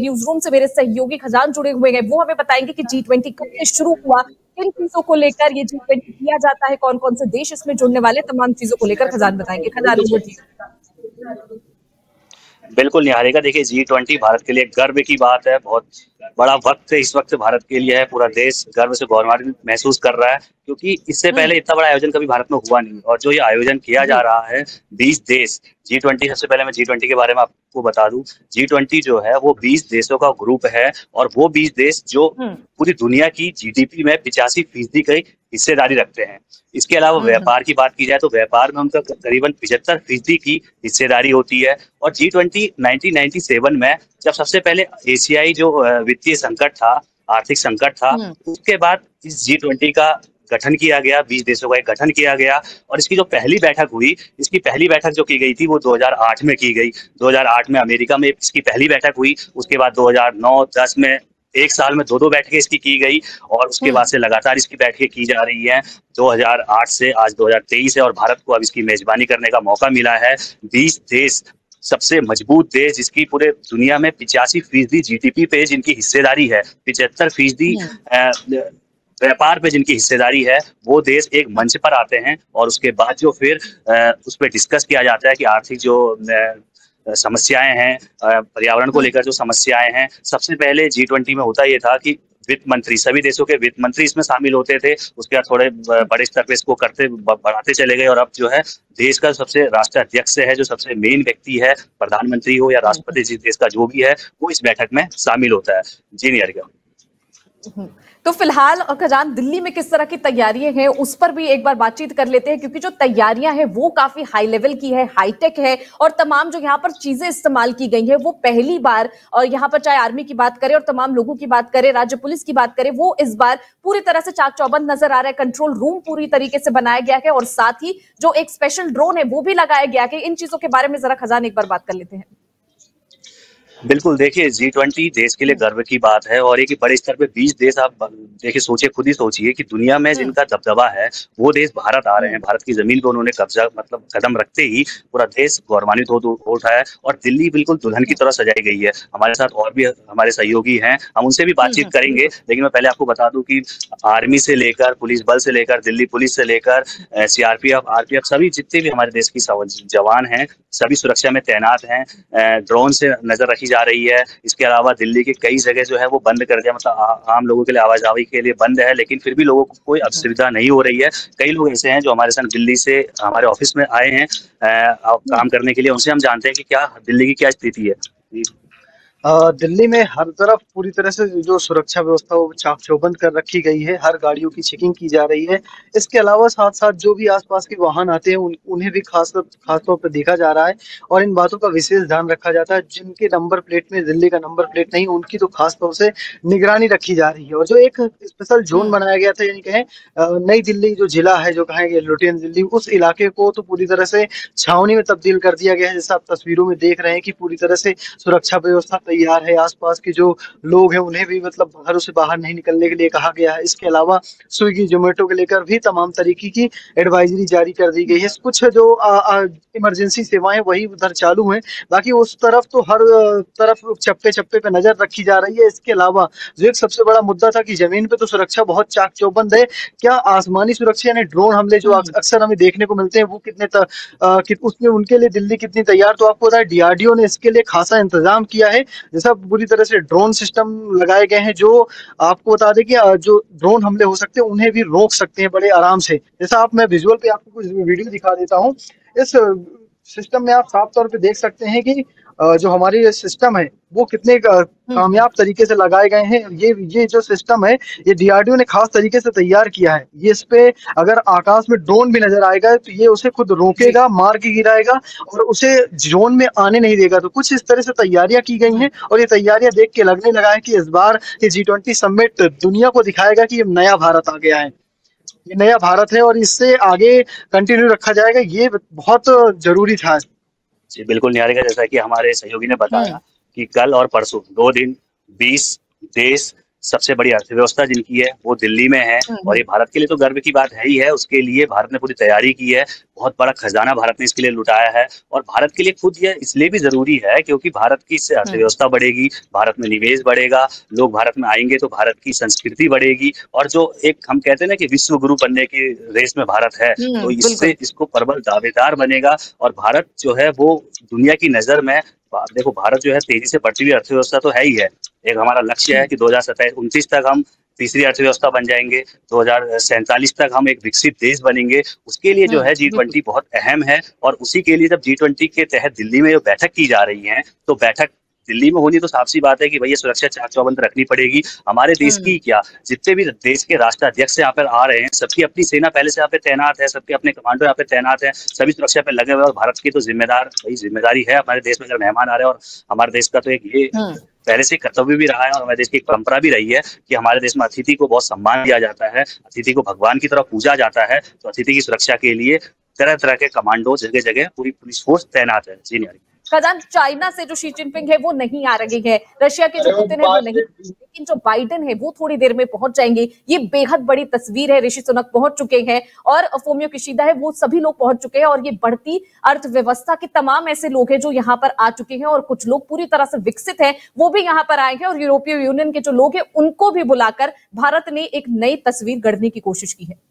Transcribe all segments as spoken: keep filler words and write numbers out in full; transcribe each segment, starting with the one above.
News room से मेरे सहयोगी खजान जुड़े हुए हैं, वो हमें बताएंगे कि जी ट्वेंटी कब से शुरू हुआ, किन चीजों को लेकर ये जी ट्वेंटी किया जाता है, कौन कौन से देश इसमें जुड़ने वाले, तमाम चीजों को लेकर खजान बताएंगे। Khajan over to you. बिल्कुल निहारिका, देखिए जी ट्वेंटी भारत के लिए गर्व की बात है। बहुत बड़ा वक्त है इस वक्त भारत के लिए है। पूरा देश गर्व से गौरवान्वित महसूस कर रहा है, क्योंकि इससे पहले इतना बड़ा आयोजन कभी भारत में हुआ नहीं। और जो ये आयोजन किया जा रहा है, बीस देश जी ट्वेंटी, सबसे पहले मैं जी ट्वेंटी के बारे में आपको बता दूं, जी ट्वेंटी जो है वो बीस देशों का ग्रुप है, और वो बीस देश जो पूरी दुनिया की जीडीपी में पिचासी फीसदी की हिस्सेदारी रखते हैं। इसके अलावा व्यापार की बात की जाए तो व्यापार में उनका करीबन पिछहत्तर फीसदी की हिस्सेदारी होती है। और G twenty nineteen ninety seven में जब सबसे पहले एशियाई जो वित्तीय संकट था, आर्थिक संकट था, उसके बाद इस जी ट्वेंटी का गठन किया गया, बीस देशों का एक गठन किया गया। और इसकी जो पहली बैठक हुई, इसकी पहली बैठक जो की गई थी वो दो हज़ार आठ में की गई। दो हज़ार आठ में अमेरिका में इसकी पहली बैठक हुई। उसके बाद दो हज़ार नौ दस में एक साल में दो दो बैठकें इसकी की गई, और उसके बाद से लगातार इसकी बैठकें की जा रही हैं। दो हज़ार आठ से आज दो हज़ार तेईस है, और भारत को अब इसकी मेजबानी करने का मौका मिला है। बीस देश, सबसे मजबूत देश, जिसकी पूरे दुनिया में पिचासी फीसदी जीडीपी पे जिनकी हिस्सेदारी है, पिछहत्तर फीसदी व्यापार पे जिनकी हिस्सेदारी है, वो देश एक मंच पर आते हैं। और उसके बाद जो फिर उस पर डिस्कस किया जाता है कि आर्थिक जो समस्याएं हैं, पर्यावरण को लेकर जो समस्याएं हैं, सबसे पहले जी ट्वेंटी में होता ये था कि वित्त मंत्री, सभी देशों के वित्त मंत्री इसमें शामिल होते थे। उसके बाद थोड़े बड़े स्तर पे इसको करते बढ़ाते चले गए, और अब जो है देश का सबसे राष्ट्राध्यक्ष है, जो सबसे मेन व्यक्ति है, प्रधानमंत्री हो या राष्ट्रपति, जिस देश का जो भी है, वो इस बैठक में शामिल होता है। जी निहारिका। तो फिलहाल खजान, दिल्ली में किस तरह की तैयारियां हैं उस पर भी एक बार बातचीत कर लेते हैं, क्योंकि जो तैयारियां हैं वो काफी हाई लेवल की है, हाईटेक है, और तमाम जो यहाँ पर चीजें इस्तेमाल की गई हैं वो पहली बार, और यहाँ पर चाहे आर्मी की बात करें और तमाम लोगों की बात करें, राज्य पुलिस की बात करें, वो इस बार पूरी तरह से चाक चौबंद नजर आ रहा है। कंट्रोल रूम पूरी तरीके से बनाया गया है, और साथ ही जो एक स्पेशल ड्रोन है वो भी लगाया गया है। इन चीजों के बारे में जरा खजान एक बार बात कर लेते हैं। बिल्कुल, देखिए जी ट्वेंटी देश के लिए गर्व की बात है, और एक बड़े स्तर पे बीस देश, आप देखिए सोचिए, खुद ही सोचिए कि दुनिया में जिनका दबदबा है वो देश भारत आ रहे हैं। भारत की जमीन पे उन्होंने कब्जा, मतलब कदम रखते ही पूरा देश गौरवान्वित हो उठा है। और दिल्ली बिल्कुल दुल्हन की तरह सजाई गई है। हमारे साथ और भी हमारे सहयोगी हैं, हम उनसे भी बातचीत करेंगे, लेकिन मैं पहले आपको बता दूं कि आर्मी से लेकर, पुलिस बल से लेकर, दिल्ली पुलिस से लेकर सीआरपीएफ, आरपीएफ, सभी जितने भी हमारे देश की जवान हैं, सभी सुरक्षा में तैनात हैं। ड्रोन से नजर रखी जा रही है। इसके अलावा दिल्ली की कई जगह जो है वो बंद कर दिया, मतलब आम लोगों के लिए आवाजाही के लिए बंद है, लेकिन फिर भी लोगों को कोई असुविधा नहीं हो रही है। कई लोग ऐसे हैं जो हमारे साथ दिल्ली से हमारे ऑफिस में आए हैं काम करने के लिए, उनसे हम जानते हैं कि क्या दिल्ली की क्या स्थिति है। दिल्ली में हर तरफ पूरी तरह से जो सुरक्षा व्यवस्था वो चाक चौबंद कर रखी गई है। हर गाड़ियों की चेकिंग की जा रही है। इसके अलावा साथ साथ जो भी आसपास के वाहन आते हैं उन, उन्हें भी खास खास तौर पर देखा जा रहा है, और इन बातों का विशेष ध्यान रखा जाता है। जिनके नंबर प्लेट में दिल्ली का नंबर प्लेट नहीं, उनकी तो खास तौर से निगरानी रखी जा रही है। और जो एक स्पेशल जोन बनाया गया था, यानी कहें नई दिल्ली जो जिला है, जो कहेंगे लुटियन दिल्ली, उस इलाके को तो पूरी तरह से छावनी में तब्दील कर दिया गया है। जैसा आप तस्वीरों में देख रहे हैं कि पूरी तरह से सुरक्षा व्यवस्था तैयार है। आसपास के जो लोग हैं उन्हें भी मतलब घरों से बाहर नहीं निकलने के लिए कहा गया है। इसके अलावा स्विगी जोमेटो के लेकर भी तमाम तरीके की एडवाइजरी जारी कर दी गई है। कुछ जो इमरजेंसी सेवाएं वही उधर चालू हैं, बाकी उस तरफ तो हर तरफ चप्पे चप्पे पे नजर रखी जा रही है। इसके अलावा जो एक सबसे बड़ा मुद्दा था कि जमीन पे तो सुरक्षा बहुत चाक चौबंद है, क्या आसमानी सुरक्षा यानी ड्रोन हमले जो अक्सर हमें देखने को मिलते हैं वो कितने त, आ, कि, उसमें उनके लिए दिल्ली कितनी तैयार? तो आपको पता है डीआरडीओ ने इसके लिए खासा इंतजाम किया है। जैसा पूरी तरह से ड्रोन सिस्टम लगाए गए हैं जो आपको बता दें कि जो ड्रोन हमले हो सकते हैं उन्हें भी रोक सकते हैं बड़े आराम से। जैसा आप, मैं विजुअल पे आपको कुछ वीडियो दिखा देता हूं। इस सिस्टम में आप साफ तौर पे देख सकते हैं कि जो हमारी ये सिस्टम है वो कितने कामयाब तरीके से लगाए गए हैं। ये ये जो सिस्टम है ये डीआरडीओ ने खास तरीके से तैयार किया है। ये इस पे अगर आकाश में ड्रोन भी नजर आएगा तो ये उसे खुद रोकेगा, मार के गिराएगा और उसे जोन में आने नहीं देगा। तो कुछ इस तरह से तैयारियां की गई हैं, और ये तैयारियां देख के लगने लगा है कि इस बार ये जी ट्वेंटी समिट दुनिया को दिखाएगा कि ये नया भारत आ गया है, ये नया भारत है, और इससे आगे कंटिन्यू रखा जाएगा। ये बहुत जरूरी था। जी बिल्कुल निहारिका, जैसा कि हमारे सहयोगी ने बताया कि कल और परसों दो दिन बीस देश सबसे बड़ी अर्थव्यवस्था जिनकी है वो दिल्ली में है, और ये भारत के लिए तो गर्व की बात है ही है। उसके लिए भारत ने पूरी तैयारी की है, बहुत बड़ा खजाना भारत ने इसके लिए लुटाया है, और भारत के लिए खुद ये इसलिए भी जरूरी है क्योंकि भारत की इससे अर्थव्यवस्था बढ़ेगी, भारत में निवेश बढ़ेगा, लोग भारत में आएंगे तो भारत की संस्कृति बढ़ेगी, और जो एक हम कहते हैं ना कि विश्व गुरु बनने की रेस में भारत है, तो इससे इसको प्रबल दावेदार बनेगा, और भारत जो है वो दुनिया की नजर में, देखो भारत जो है तेजी से बढ़ती हुई अर्थव्यवस्था तो है ही है। एक हमारा लक्ष्य है कि दो हजार सत्ताईस उनतीस तक हम तीसरी अर्थव्यवस्था बन जाएंगे, दो हजार सैंतालीस तक हम एक विकसित देश बनेंगे। उसके लिए जो है जी ट्वेंटी बहुत अहम है, और उसी के लिए जब जी ट्वेंटी के तहत दिल्ली में जो बैठक की जा रही है, तो बैठक दिल्ली में होनी तो साफ सी बात है कि भैया सुरक्षा चाक चौबंद रखनी पड़ेगी। हमारे देश की क्या, जितने भी देश के राष्ट्राध्यक्ष यहाँ पर आ रहे हैं, सबकी अपनी सेना पहले से यहाँ पे तैनात है, सबके अपने कमांडो यहाँ पे तैनात है, सभी सुरक्षा पे लगे हुए, और भारत की तो जिम्मेदार भाई जिम्मेदारी है हमारे देश में अगर मेहमान आ रहे हैं, और हमारे देश का तो एक ये पहले से कर्तव्य भी रहा है, और हमारे देश की एक परंपरा भी रही है कि हमारे देश में अतिथि को बहुत सम्मान दिया जाता है, अतिथि को भगवान की तरह पूजा जाता है। तो अतिथि की सुरक्षा के लिए तरह तरह के कमांडो जगह जगह पूरी पुलिस फोर्स तैनात है। जी नहीं, खजान, चाइना से जो शी जिनपिंग है वो नहीं आ रही है, रशिया के जो पुतिन है वो नहीं, लेकिन जो बाइडेन है वो थोड़ी देर में पहुंच जाएंगे। ये बेहद बड़ी तस्वीर है। ऋषि सुनक पहुंच चुके हैं और फूमियो किशिदा है, वो सभी लोग पहुंच चुके हैं, और ये बढ़ती अर्थव्यवस्था के तमाम ऐसे लोग हैं जो यहाँ पर आ चुके हैं, और कुछ लोग पूरी तरह से विकसित हैं वो भी यहाँ पर आए हैं, और यूरोपीय यूनियन के जो लोग हैं उनको भी बुलाकर भारत ने एक नई तस्वीर गढ़ने की कोशिश की है।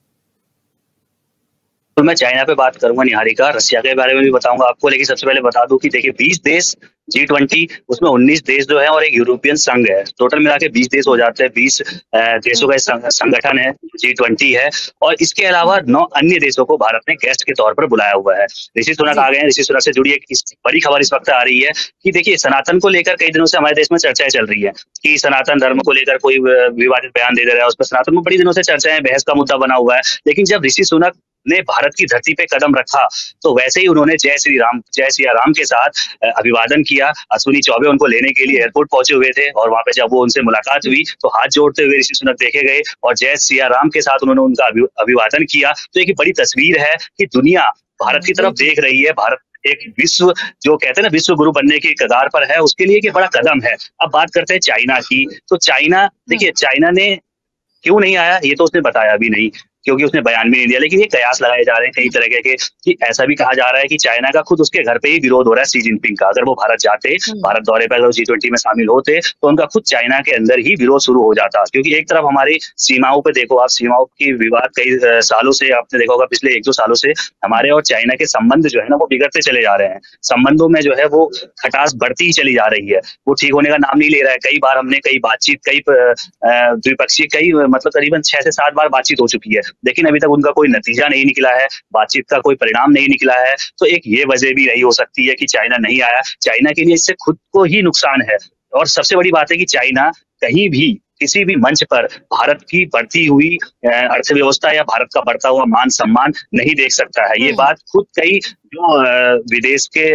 तो मैं चाइना पे बात करूंगा निहारिका, रशिया के बारे में भी बताऊंगा आपको, लेकिन सबसे पहले बता दूं कि देखिए बीस देश जी ट्वेंटी, उसमें उन्नीस देश जो है और एक यूरोपियन संघ है, टोटल मिला के बीस देश हो जाते हैं। बीस देशों का संगठन है जी ट्वेंटी है, और इसके अलावा नौ अन्य देशों को भारत ने गेस्ट के तौर पर बुलाया हुआ है। ऋषि सुनक आ गए हैं। ऋषि सुनक से जुड़ी एक बड़ी खबर इस वक्त आ रही है कि देखिए सनातन को लेकर कई दिनों से हमारे देश में चर्चाएं चल रही है कि सनातन धर्म को लेकर कोई विवादित बयान दे दे रहा है, उस पर सनातन में बड़ी दिनों से चर्चाएं, बहस का मुद्दा बना हुआ है। लेकिन जब ऋषि सुनक ने भारत की धरती पे कदम रखा तो वैसे ही उन्होंने जय श्री राम जय सिया राम के साथ अभिवादन किया। अश्विनी चौबे उनको लेने के लिए एयरपोर्ट पहुंचे हुए थे, और वहां पे जब वो उनसे मुलाकात हुई तो हाथ जोड़ते हुए ऋषि सुनक देखे गए, और जय सिया राम के साथ उन्होंने उनका अभिवादन किया। तो एक बड़ी तस्वीर है कि दुनिया भारत की तरफ देख रही है। भारत एक विश्व जो कहते हैं ना विश्व गुरु बनने की कगार पर है, उसके लिए एक बड़ा कदम है। अब बात करते हैं चाइना की। तो चाइना, देखिए चाइना ने क्यों नहीं आया ये तो उसने बताया भी नहीं, क्योंकि उसने बयान भी नहीं दिया, लेकिन ये कयास लगाए जा रहे हैं कई तरह के कि ऐसा भी कहा जा रहा है कि चाइना का खुद उसके घर पे ही विरोध हो रहा है शी जिनपिंग का। अगर वो भारत जाते, भारत दौरे पर अगर जी ट्वेंटी में शामिल होते तो उनका खुद चाइना के अंदर ही विरोध शुरू हो जाता, क्योंकि एक तरफ हमारी सीमाओं पे देखो आप, सीमाओं की विवाद कई सालों से आपने देखा होगा, पिछले एक दो सालों से हमारे और चाइना के संबंध जो है ना वो बिगड़ते चले जा रहे हैं। संबंधों में जो है वो खटास बढ़ती ही चली जा रही है, वो ठीक होने का नाम नहीं ले रहा है। कई बार हमने कई बातचीत, कई द्विपक्षीय, कई मतलब करीबन छह से सात बार बातचीत हो चुकी है, लेकिन अभी तक उनका कोई नतीजा नहीं निकला है, बातचीत का कोई परिणाम नहीं निकला है। तो एक ये वजह भी रही हो सकती है कि चाइना नहीं आया। चाइना के लिए इससे खुद को ही नुकसान है, और सबसे बड़ी बात है कि चाइना कहीं भी किसी भी मंच पर भारत की बढ़ती हुई अर्थव्यवस्था या भारत का बढ़ता हुआ मान सम्मान नहीं देख सकता है। ये बात खुद कई जो विदेश के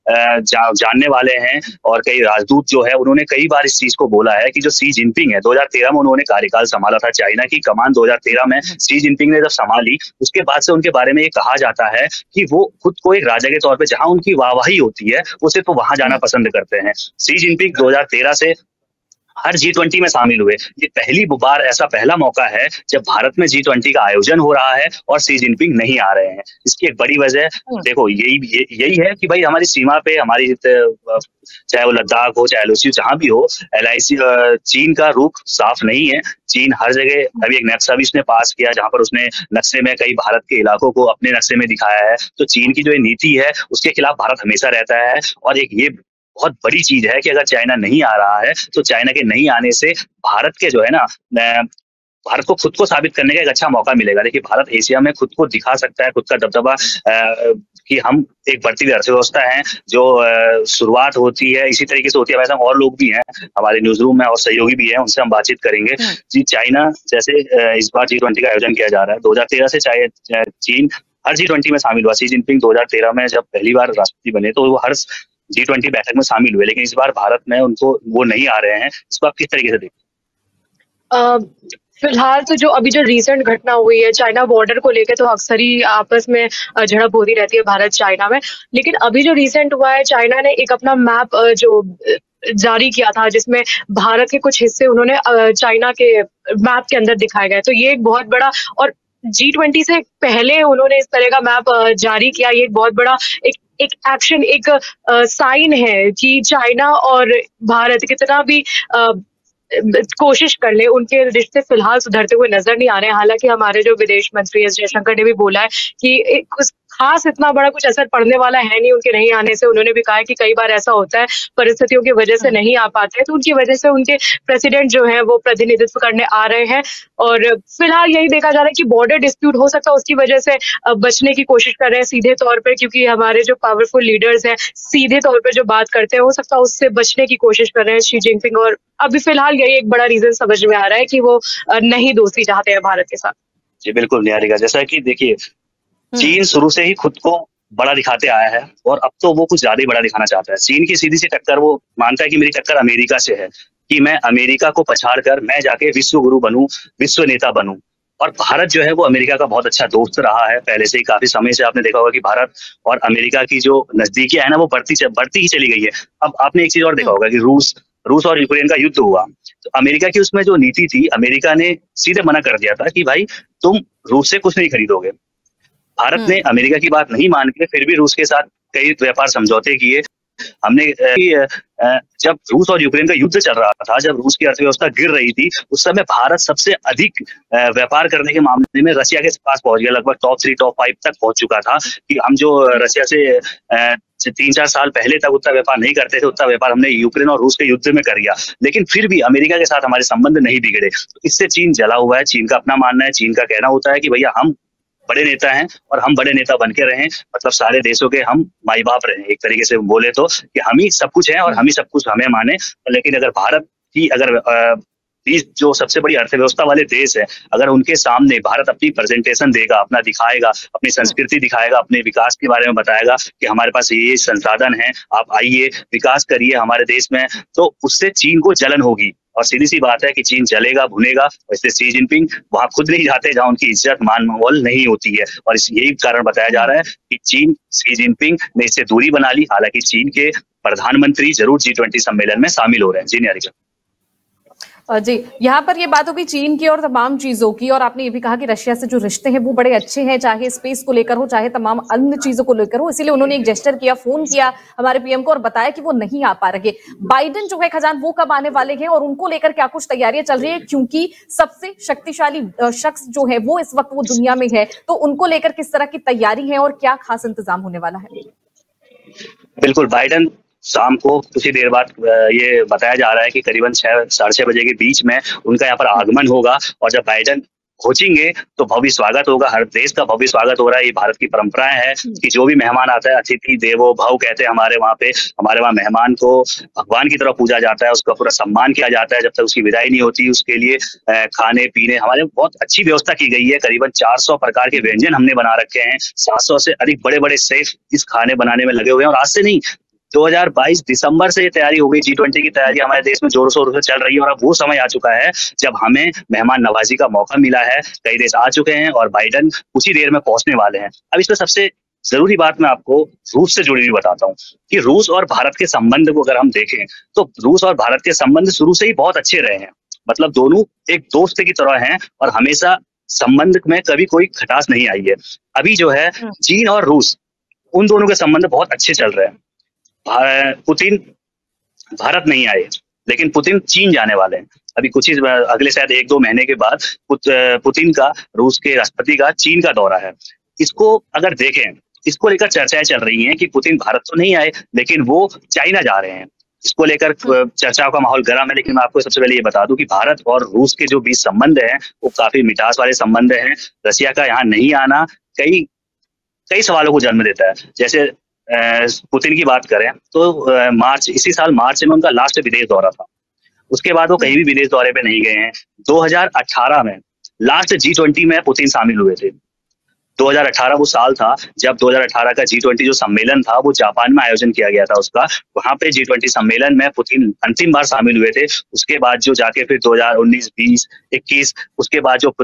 जा, जानने वाले हैं और कई राजदूत जो है उन्होंने कई बार इस चीज को बोला है कि जो शी जिनपिंग है, दो हज़ार तेरह में उन्होंने कार्यकाल संभाला था, चाइना की कमान दो हज़ार तेरह में शी जिनपिंग ने जब संभाली, उसके बाद से उनके बारे में ये कहा जाता है कि वो खुद को एक राजा के तौर पे जहां उनकी वाहवाही होती है वो सिर्फ वहां जाना पसंद करते हैं। शी जिनपिंग दो हज़ार तेरह से हर जी ट्वेंटी में शामिल हुए। ये पहली बार ऐसा पहला मौका है जब भारत में जी ट्वेंटी का आयोजन हो रहा है और शी जिनपिंग नहीं आ रहे हैं। इसकी एक बड़ी वजह देखो यही यही है कि भाई हमारी सीमा पे हमारी, चाहे वो लद्दाख हो चाहे एलओसी जहां भी हो, एलआईसी चीन का रुख साफ नहीं है। चीन हर जगह, अभी एक नक्शा भी उसने पास किया जहां पर उसने नक्शे में कई भारत के इलाकों को अपने नक्शे में दिखाया है। तो चीन की जो नीति है उसके खिलाफ भारत हमेशा रहता है, और एक ये बहुत बड़ी चीज है कि अगर चाइना नहीं आ रहा है तो चाइना के नहीं आने से भारत के जो है ना, भारत को खुद को साबित करने का एक अच्छा मौका मिलेगा। देखिए भारत एशिया में खुद को दिखा सकता है, खुद का दबदबा, कि हम एक बढ़ती हुई अर्थव्यवस्था है। जो शुरुआत होती है इसी तरीके से होती है, वैसे और लोग भी हैं हमारे न्यूज रूम में और सहयोगी भी हैं, उनसे हम बातचीत करेंगे। जी चाइना जैसे इस बार जी ट्वेंटी का आयोजन किया जा रहा है, दो हजार तेरह से चाहे चीन हर जी ट्वेंटी में शामिल हुआ। शी जिनपिंग दो हजार तेरह में जब पहली बार राष्ट्रपति बने तो वो हर जी ट्वेंटी बैठक में शामिल हुए, लेकिन इस बार भारत में उनको वो नहीं आ रहे हैं। इसको आप किस तरीके से देखते? फिलहाल तो जो अभी जो रीसेंट घटना हुई है चाइना बॉर्डर को लेकर, तो अक्सर ही आपस में झड़प होती रहती है भारत चाइना में, लेकिन अभी जो रीसेंट हुआ है चाइना ने एक अपना मैप जो जारी किया था, जिसमें भारत के कुछ हिस्से उन्होंने अ, चाइना के मैप के अंदर दिखाए गए। तो ये एक बहुत बड़ा, और जी ट्वेंटी से पहले उन्होंने इस तरह का मैप अ, जारी किया। ये एक बहुत बड़ा एक एक एक्शन, एक अ, साइन है कि चाइना और भारत कितना भी अ, कोशिश कर ले, उनके रिश्ते फिलहाल सुधरते हुए नजर नहीं आ रहे हैं। हालांकि हमारे जो विदेश मंत्री एस जयशंकर ने भी बोला है कि एक कुछ खास इतना बड़ा कुछ असर पड़ने वाला है नहीं उनके नहीं आने से। उन्होंने भी कहा है कि कई बार ऐसा होता है, परिस्थितियों की वजह से नहीं आ पाते हैं, तो उनकी वजह से उनके प्रेसिडेंट जो है वो प्रतिनिधित्व करने आ रहे हैं। और फिलहाल यही देखा जा रहा है कि बॉर्डर डिस्प्यूट हो सकता है उसकी वजह से अ, बचने की कोशिश कर रहे हैं सीधे तौर पर, क्योंकि हमारे जो पावरफुल लीडर्स हैं सीधे तौर पर जो बात करते हैं, हो सकता है उससे बचने की कोशिश कर रहे हैं शी जिनपिंग। और अभी फिलहाल यही एक बड़ा रीजन समझ में आ रहा है कि वो अ, नहीं दोस्ती चाहते हैं भारत के साथ। जी बिल्कुल निहारिका, जैसा कि देखिए चीन शुरू से ही खुद को बड़ा दिखाते आया है और अब तो वो कुछ ज्यादा ही बड़ा दिखाना चाहता है। चीन की सीधी सी टक्कर वो मानता है कि मेरी टक्कर अमेरिका से है, कि मैं अमेरिका को पछाड़ कर मैं जाके विश्व गुरु बनूं, विश्व नेता बनूं। और भारत जो है वो अमेरिका का बहुत अच्छा दोस्त रहा है पहले से ही। काफी समय से आपने देखा होगा कि भारत और अमेरिका की जो नजदीकियां है ना वो बढ़ती बढ़ती ही चली गई है। अब आपने एक चीज और देखा होगा कि रूस रूस और यूक्रेन का युद्ध हुआ, तो अमेरिका की उसमें जो नीति थी, अमेरिका ने सीधे मना कर दिया था कि भाई तुम रूस से कुछ नहीं खरीदोगे। भारत ने अमेरिका की बात नहीं मान के फिर भी रूस के साथ कई व्यापार समझौते किए। हमने जब रूस और यूक्रेन का युद्ध चल रहा था, जब रूस की अर्थव्यवस्था गिर रही थी, उस समय भारत सबसे अधिक व्यापार करने के मामले में रशिया के पास पहुंच गया, लगभग टॉप थ्री टॉप फाइव तक पहुंच चुका था। कि हम जो रशिया से तीन चार साल पहले तक उतना व्यापार नहीं करते थे, उतना व्यापार हमने यूक्रेन और रूस के युद्ध में कर लिया। लेकिन फिर भी अमेरिका के साथ हमारे संबंध नहीं बिगड़े। तो इससे चीन जला हुआ है। चीन का अपना मानना है, चीन का कहना होता है कि भैया हम बड़े नेता हैं और हम बड़े नेता बन के रहें, मतलब सारे देशों के हम माई बाप रहें, एक तरीके से बोले तो, कि हम ही सब कुछ हैं और हम ही सब कुछ हमें माने। लेकिन अगर भारत की अगर जो सबसे बड़ी अर्थव्यवस्था वाले देश है, अगर उनके सामने भारत अपनी प्रेजेंटेशन देगा, अपना दिखाएगा, अपनी संस्कृति दिखाएगा, अपने विकास के बारे में बताएगा कि हमारे पास ये संसाधन है, आप आइए विकास करिए हमारे देश में, तो उससे चीन को जलन होगी। और सीधी सी बात है कि चीन जलेगा, भुनेगा। वैसे शी जिनपिंग वहां खुद नहीं जाते जहां उनकी इज्जत मान मोल नहीं होती है, और इस यही कारण बताया जा रहा है कि चीन शी जिनपिंग ने इससे दूरी बना ली। हालांकि चीन के प्रधानमंत्री जरूर जी ट्वेंटी सम्मेलन में शामिल हो रहे हैं। जी निहारिका जी, यहाँ पर ये बात होगी चीन की और तमाम चीजों की, और आपने ये भी कहा कि रशिया से जो रिश्ते हैं वो बड़े अच्छे हैं, चाहे स्पेस को लेकर हो, चाहे तमाम अन्य चीजों को लेकर हो। इसीलिए उन्होंने एक जेस्चर किया, फोन किया हमारे पीएम को और बताया कि वो नहीं आ पा रहे। बाइडेन जो है खजान वो कब आने वाले हैं और उनको लेकर क्या कुछ तैयारियां चल रही है, क्योंकि सबसे शक्तिशाली शख्स जो है वो इस वक्त वो दुनिया में है, तो उनको लेकर किस तरह की तैयारी है और क्या खास इंतजाम होने वाला है? बिल्कुल, बाइडेन शाम को कुछ ही देर बाद ये बताया जा रहा है कि करीबन छह साढ़े छह बजे के बीच में उनका यहाँ पर आगमन होगा। और जब बाइडेन पहुंचेंगे तो भव्य स्वागत होगा, हर देश का भव्य स्वागत हो रहा है। ये भारत की परंपराएं है कि जो भी मेहमान आता है, अतिथि देवो भव कहते हैं हमारे वहाँ पे। हमारे वहाँ मेहमान को भगवान की तरह पूजा जाता है, उसका पूरा सम्मान किया जाता है जब तक उसकी विदाई नहीं होती। उसके लिए खाने पीने हमारे बहुत अच्छी व्यवस्था की गई है। करीबन चार सौ प्रकार के व्यंजन हमने बना रखे हैं, सात सौ से अधिक बड़े बड़े शेफ इस खाने बनाने में लगे हुए हैं। और आज से नहीं, दो हज़ार बाईस दिसंबर से ये तैयारी हो गई। जी ट्वेंटी की तैयारी हमारे देश में जोरों शोरों से चल रही है और अब वो समय आ चुका है जब हमें मेहमान नवाजी का मौका मिला है। कई देश आ चुके हैं और बाइडेन कुछ ही देर में पहुंचने वाले हैं। अब इसमें सबसे जरूरी बात मैं आपको रूस से जुड़ी हुई बताता हूँ कि रूस और भारत के संबंध को अगर हम देखें तो रूस और भारत के संबंध शुरू से ही बहुत अच्छे रहे हैं। मतलब दोनों एक दोस्त की तरह हैं और हमेशा संबंध में कभी कोई खटास नहीं आई है। अभी जो है चीन और रूस, उन दोनों के संबंध बहुत अच्छे चल रहे हैं। पुतिन भारत नहीं आए, लेकिन पुतिन चीन जाने वाले हैं। अभी कुछ ही अगले शायद एक दो महीने के बाद पुत, पुतिन का, रूस के राष्ट्रपति का चीन का दौरा है। इसको अगर देखें, इसको लेकर चर्चाएं चल रही हैं कि पुतिन भारत तो नहीं आए लेकिन वो चाइना जा रहे हैं। इसको लेकर चर्चाओं का माहौल गर्म है। लेकिन मैं आपको सबसे पहले ये बता दूं कि भारत और रूस के जो बीच संबंध हैं वो काफी मिठास वाले संबंध हैं। रशिया का यहाँ नहीं आना कई कई सवालों को जन्म देता है। जैसे पुतिन की बात करें तो मार्च इसी साल मार्च में उनका लास्ट विदेश दौरा था। उसके बाद वो कहीं भी विदेश दौरे पे नहीं गए हैं। दो हज़ार अठारह में लास्ट जी ट्वेंटी में पुतिन शामिल हुए थे। दो हज़ार अठारह वो साल था जब दो हज़ार अठारह का जी ट्वेंटी जो सम्मेलन था वो जापान में आयोजन किया गया था उसका। वहां पे जी ट्वेंटी सम्मेलन में पुतिन अंतिम बार शामिल हुए थे। उसके बाद जो जाके फिर दो हज़ार उन्नीस, बीस, इक्कीस, उसके बाद जो पुतिन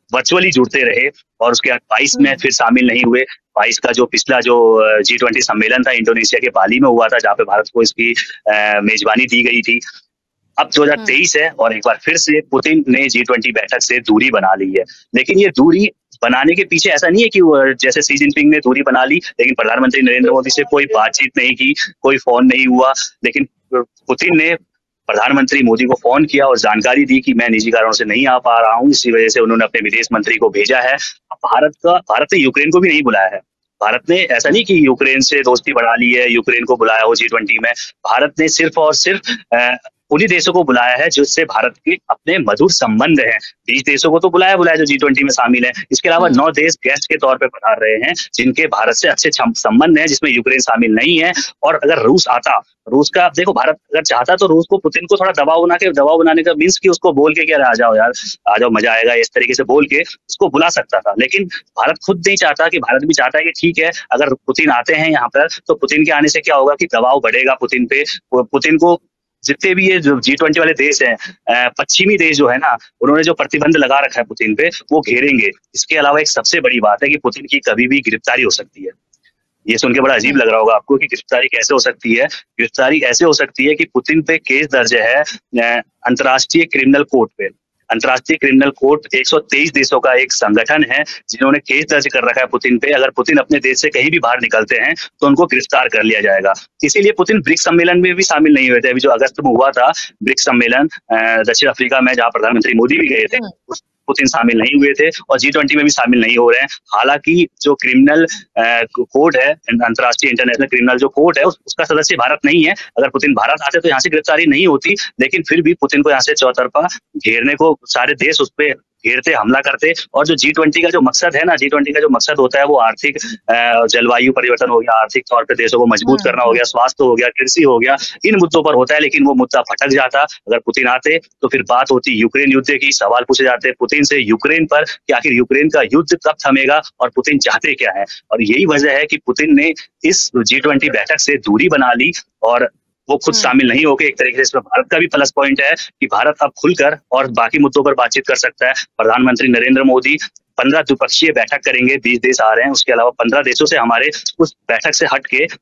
वर्चुअली जुड़ते रहे और उसके बाद बाईस में फिर शामिल नहीं हुए। बाईस का जो पिछला जो जी ट्वेंटी सम्मेलन था इंडोनेशिया के बाली में हुआ था, जहाँ पे भारत को इसकी मेजबानी दी गई थी। अब दो हज़ार तेईस है और एक बार फिर से पुतिन ने जी ट्वेंटी बैठक से दूरी बना ली है। लेकिन ये दूरी बनाने के पीछे ऐसा नहीं है कि वो जैसे शी जिनपिंग ने दूरी बना ली लेकिन प्रधानमंत्री नरेंद्र मोदी से कोई बातचीत नहीं की, कोई फोन नहीं हुआ, लेकिन पुतिन ने प्रधानमंत्री मोदी को फोन किया और जानकारी दी कि मैं निजी कारणों से नहीं आ पा रहा हूं, इसी वजह से उन्होंने अपने विदेश मंत्री को भेजा है। भारत का भारत ने यूक्रेन को भी नहीं बुलाया है। भारत ने ऐसा नहीं कि यूक्रेन से दोस्ती बढ़ा ली है, यूक्रेन को बुलाया हो जी ट्वेंटी में। भारत ने सिर्फ और सिर्फ उन्हीं देशों को बुलाया है जिससे भारत के अपने मधुर संबंध हैं। बीस देशों को तो बुलाया बुलाया जो जी ट्वेंटी में शामिल है। इसके अलावा नौ देश गेस्ट के तौर पे पधार रहे हैं जिनके भारत से अच्छे संबंध हैं, जिसमें यूक्रेन शामिल नहीं है। और अगर रूस आता, रूस का देखो, भारत अगर चाहता तो रूस को, पुतिन को थोड़ा दबाव बना के दबाव बनाने का मीन्स कि उसको बोल के क्या आ जाओ यार, आ जाओ मजा आएगा, इस तरीके से बोल के उसको बुला सकता था। लेकिन भारत खुद नहीं चाहता कि भारत भी चाहता है कि ठीक है अगर पुतिन आते हैं यहाँ पर तो पुतिन के आने से क्या होगा कि दबाव बढ़ेगा पुतिन पे। पुतिन को जितने भी ये जो जी ट्वेंटी वाले देश हैं, पश्चिमी देश जो है ना, उन्होंने जो प्रतिबंध लगा रखा है पुतिन पे वो घेरेंगे। इसके अलावा एक सबसे बड़ी बात है कि पुतिन की कभी भी गिरफ्तारी हो सकती है। ये सुन के बड़ा अजीब लग रहा होगा आपको कि गिरफ्तारी कैसे हो सकती है। गिरफ्तारी ऐसे हो सकती है कि पुतिन पे केस दर्ज है अंतर्राष्ट्रीय क्रिमिनल कोर्ट पे। अंतर्राष्ट्रीय क्रिमिनल कोर्ट एक सौ तेईस देशों का एक संगठन है जिन्होंने केस दर्ज कर रखा है पुतिन पे। अगर पुतिन अपने देश से कहीं भी बाहर निकलते हैं तो उनको गिरफ्तार कर लिया जाएगा। इसीलिए पुतिन ब्रिक्स सम्मेलन में भी शामिल नहीं हुए थे। अभी जो अगस्त में हुआ था ब्रिक्स सम्मेलन दक्षिण अफ्रीका में, जहाँ प्रधानमंत्री मोदी भी गए थे, पुतिन शामिल नहीं हुए थे और जी ट्वेंटी में भी शामिल नहीं हो रहे हैं। हालांकि जो क्रिमिनल कोर्ट है, अंतर्राष्ट्रीय इंटरनेशनल क्रिमिनल जो कोर्ट है, उस, उसका सदस्य भारत नहीं है। अगर पुतिन भारत आते तो यहाँ से गिरफ्तारी नहीं होती, लेकिन फिर भी पुतिन को यहाँ से चौतरफा घेरने को सारे देश उस पर घेरते, हमला करते। और जो जी ट्वेंटी का जो मकसद है ना, जी ट्वेंटी का जो मकसद होता है वो आर्थिक जलवायु परिवर्तन हो गया, आर्थिक तौर पे देशों को मजबूत करना हो गया, स्वास्थ्य हो गया, कृषि हो गया, इन मुद्दों पर होता है। लेकिन वो मुद्दा भटक जाता। अगर पुतिन आते तो फिर बात होती यूक्रेन युद्ध की, सवाल पूछे जाते पुतिन से यूक्रेन पर कि आखिर यूक्रेन का युद्ध कब थमेगा और पुतिन चाहते क्या है। और यही वजह है कि पुतिन ने इस जी ट्वेंटी बैठक से दूरी बना ली और वो खुद शामिल नहीं होके एक तरीके से इसमें भारत का भी प्लस पॉइंट है कि भारत अब खुलकर और बाकी मुद्दों पर बातचीत कर सकता है। प्रधानमंत्री नरेंद्र मोदी पंद्रह द्विपक्षीय बैठक करेंगे, बीस देश आ रहे हैं, उसके अलावा पंद्रह देशों से हमारे उस बैठक से हट के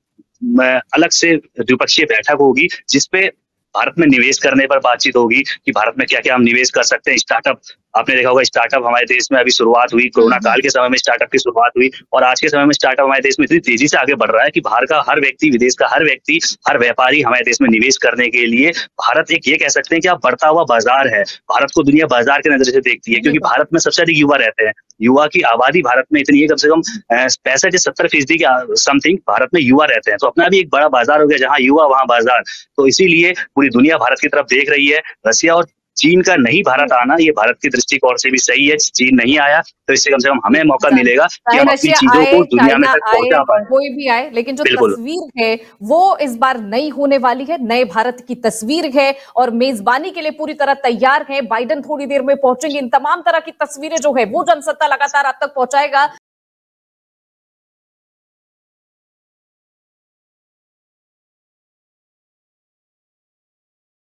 अलग से द्विपक्षीय बैठक होगी जिसपे भारत में निवेश करने पर बातचीत होगी कि भारत में क्या क्या हम निवेश कर सकते हैं। स्टार्टअप, आपने देखा होगा स्टार्टअप हमारे देश में अभी शुरुआत हुई, कोरोना काल के समय में स्टार्टअप की शुरुआत हुई और आज के समय में स्टार्टअप हमारे देश में इतनी तेजी से आगे बढ़ रहा है कि बाहर का हर व्यक्ति, विदेश का हर व्यक्ति, हर व्यापारी हमारे देश में निवेश करने के लिए भारत एक ये कह सकते हैं कि आप बढ़ता हुआ बाजार है। भारत को दुनिया बाजार के नजर से देखती है क्योंकि भारत में सबसे अधिक युवा रहते हैं। युवा की आबादी भारत में इतनी है, कम से कम पैंसठ या सत्तर फीसदी के समथिंग भारत में युवा रहते हैं। तो अपना भी एक बड़ा बाजार हो गया, जहाँ युवा वहाँ बाजार। तो इसीलिए पूरी दुनिया भारत की तरफ देख रही है। रसिया और चीन का नहीं भारत आना ये भारत की दृष्टिकोण से भी सही है। चीन नहीं आया तो इससे कम से कम हमें मौका मिलेगा कि हम अपनी चीजों को दुनिया में तक पहुंचा पाए। कोई भी आए, लेकिन जो तस्वीर है वो इस बार नई होने वाली है, नए भारत की तस्वीर है और मेजबानी के लिए पूरी तरह तैयार है। बाइडेन थोड़ी देर में पहुंचेंगे। इन तमाम तरह की तस्वीरें जो है वो जनसत्ता लगातार आप तक पहुंचाएगा।